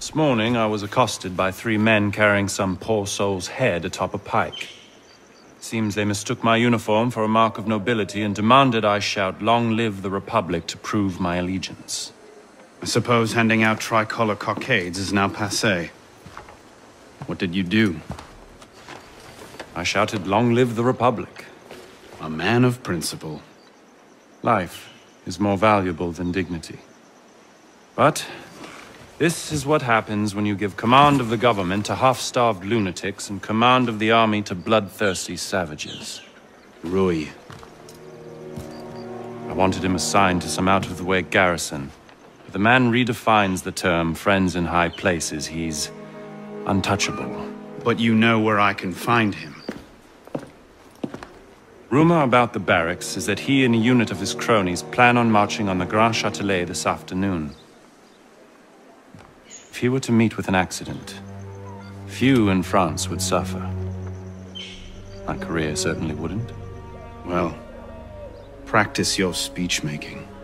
This morning, I was accosted by 3 men carrying some poor soul's head atop a pike. Seems they mistook my uniform for a mark of nobility and demanded I shout, "Long live the Republic," to prove my allegiance. I suppose handing out tricolor cockades is now passé. What did you do? I shouted, "Long live the Republic." A man of principle. Life is more valuable than dignity. But this is what happens when you give command of the government to half-starved lunatics and command of the army to bloodthirsty savages. Rui. I wanted him assigned to some out-of-the-way garrison. But the man redefines the term friends in high places. He's untouchable. But you know where I can find him. Rumor about the barracks is that he and a unit of his cronies plan on marching on the Grand Châtelet this afternoon. If he were to meet with an accident, few in France would suffer. My career certainly wouldn't. Well, practice your speech-making.